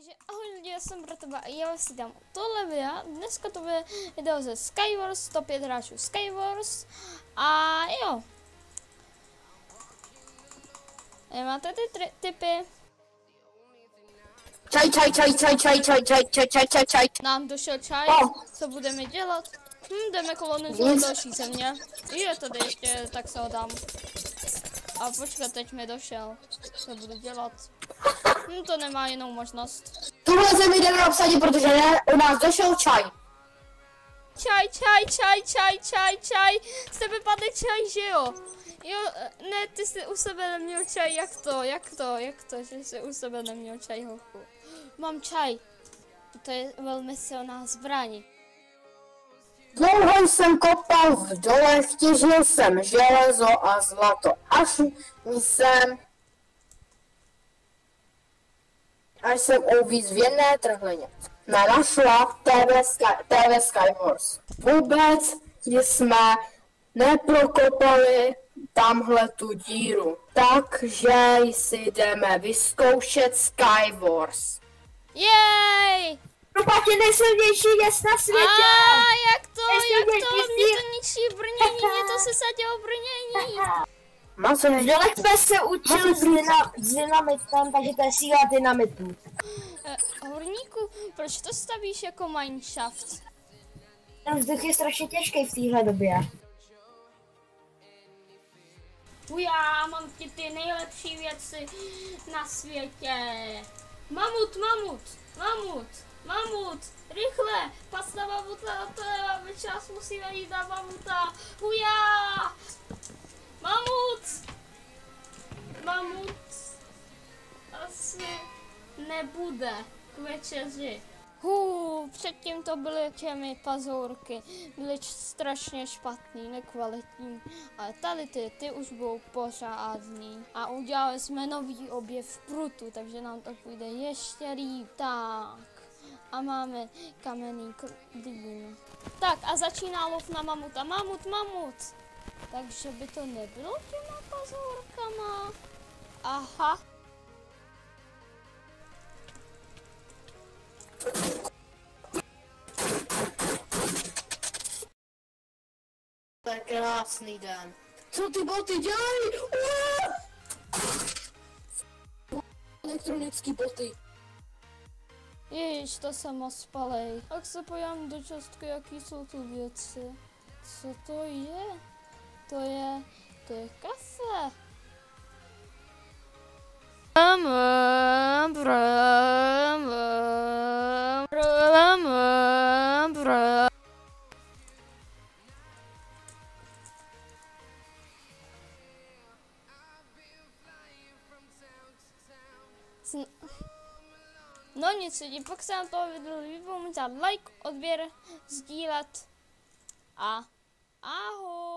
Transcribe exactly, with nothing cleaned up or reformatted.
Takže ahoj lidi, já jsem Bratova a já si dám tohle videa. Dneska to bude video ze Skywars, top pět hráčů Skywars. A jo. Máte ty tipy? Čaj, čaj, čaj, čaj, čaj, čaj, čaj, čaj, čaj, čaj, čaj. Nám došel čaj, co budeme dělat? Hm, jdeme kolonizovat další země. Je tady ještě, tak se ho dám. A počkat, teď mi došel. Co budu dělat? Hm, to nemá jinou možnost. Tuhle zemi jdeme obsadit, protože ne, u nás došel čaj. Čaj, čaj, čaj, čaj, čaj, čaj. Z tebe padne čaj, že jo? Jo, ne, ty jsi u sebe neměl čaj, jak to, jak to, jak to, že jsi u sebe neměl čaj, hochu. Mám čaj. To je velmi silná zbraň. Dlouho jsem kopal v dolech, těžil jsem železo a zlato, až jsem, až jsem uvíz v jedné trhlině. Našla T V, Sky, T V Skywars. Vůbec jsme neprokopali tamhle tu díru, takže si jdeme vyzkoušet Skywars. Jej! Propak je nejsilnější věc na světě! A jak to, jak to, mě to ničí brnění, mě to se sadilo brnění. Maso, v dolech jsme se učili s, dyna, s dynamitem, takže to je síla dynamitu. Uh, horníku, proč to stavíš jako mineshaft? Ten vzduch je strašně těžký v téhle době. Já mám ti ty nejlepší věci na světě. Mamut, mamut, mamut, mamut, rychle, pas na mamuta, to je čas, musíme jít na mamuta. Hujá! Mamut! Mamut asi nebude k večeři. Hů, předtím to byly těmi pazourky, byly strašně špatný, nekvalitní, ale tady ty, ty už budou pořádný. A udělali jsme nový objev prutu, takže nám to půjde ještě líp. Tak, a máme kamenný klín. Tak a začíná lov na mamuta, mamut, mamut. Takže by to nebylo těma pazourkama. Aha. To je krásný den. Co ty boty dělají? Elektronický boty. Ježiš, to se moc spalej. Tak se podívám do častky, jaký jsou tu věci. Co to je? To je, to je kafe. No nic lidí, pokud se vám toho video líbilo, můžete dát like, odběr, sdílet a ahoj.